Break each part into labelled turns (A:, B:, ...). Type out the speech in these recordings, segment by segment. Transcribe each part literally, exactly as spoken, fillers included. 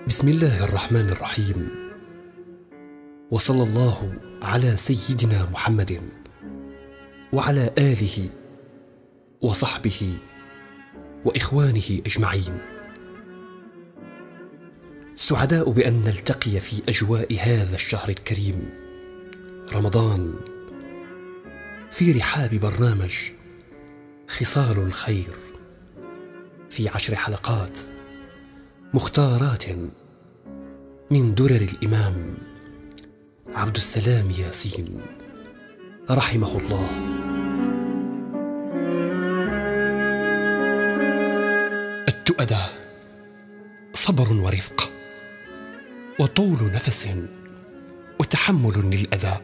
A: بسم الله الرحمن الرحيم، وصلى الله على سيدنا محمد وعلى آله وصحبه وإخوانه أجمعين. سعداء بأن نلتقي في أجواء هذا الشهر الكريم رمضان، في رحاب برنامج خصال الخير، في عشر حلقات مختارات من درر الإمام عبد السلام ياسين رحمه الله. التؤدة صبر ورفق وطول نفس وتحمل للأذى،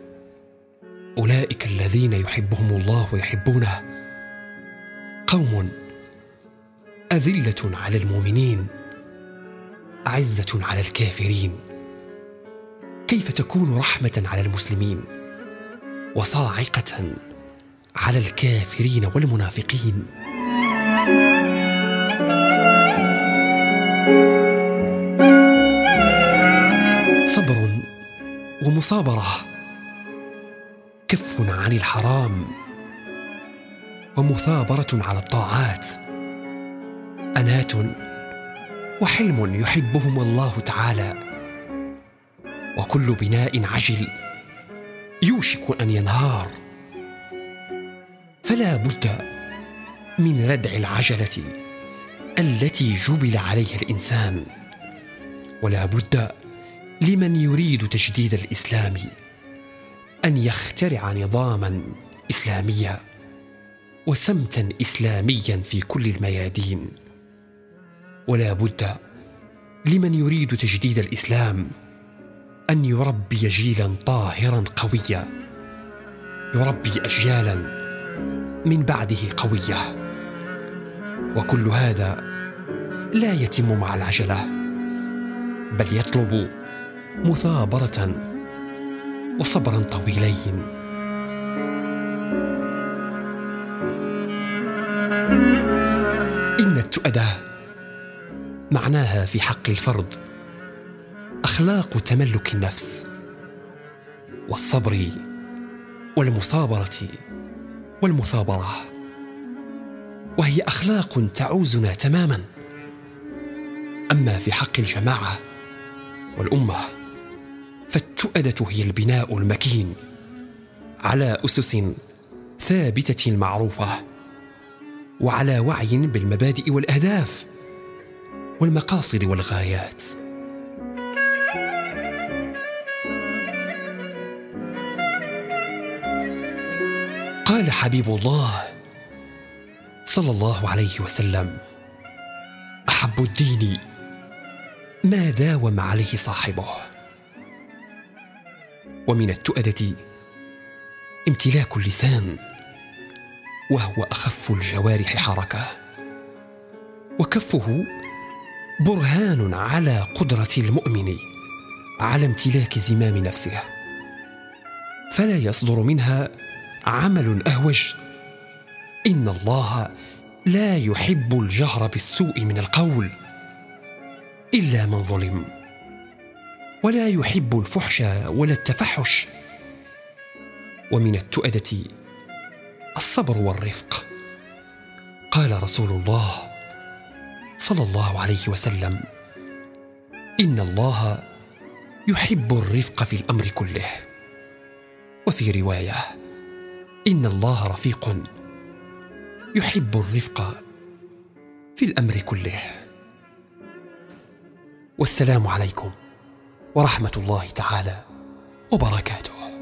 A: أولئك الذين يحبهم الله ويحبونه، قوم أذلة على المؤمنين أعزة على الكافرين. كيف تكون رحمة على المسلمين وصاعقة على الكافرين والمنافقين؟ صبر ومصابرة، كف عن الحرام ومثابرة على الطاعات، أنات وحلم يحبهم الله تعالى. وكل بناء عجل يوشك أن ينهار، فلا بد من ردع العجلة التي جبل عليها الإنسان، ولا بد لمن يريد تجديد الإسلام أن يخترع نظاما إسلاميا وسمتا إسلاميا في كل الميادين، ولا بد لمن يريد تجديد الإسلام أن يربي جيلا طاهرا قويا، يربي أجيالا من بعده قوية. وكل هذا لا يتم مع العجلة، بل يطلب مثابرة وصبرا طويلين. إن التؤدة معناها في حق الفرد أخلاق تملك النفس والصبر والمصابرة والمثابرة، وهي أخلاق تعوزنا تماما. أما في حق الجماعة والأمة فالتؤدة هي البناء المكين على أسس ثابتة معروفة، وعلى وعي بالمبادئ والأهداف والمقاصد والغايات. قال حبيب الله صلى الله عليه وسلم: أحب الدين ما داوم عليه صاحبه. ومن التؤدة امتلاك اللسان، وهو أخف الجوارح حركة، وكفه برهان على قدرة المؤمن على امتلاك زمام نفسه، فلا يصدر منها عمل أهوج. إن الله لا يحب الجهر بالسوء من القول إلا من ظلم، ولا يحب الفحش ولا التفحش. ومن التؤدة الصبر والرفق. قال رسول الله صلى الله عليه وسلم: إن الله يحب الرفق في الأمر كله. وفي رواية: إن الله رفيق يحب الرفق في الأمر كله. والسلام عليكم ورحمة الله تعالى وبركاته.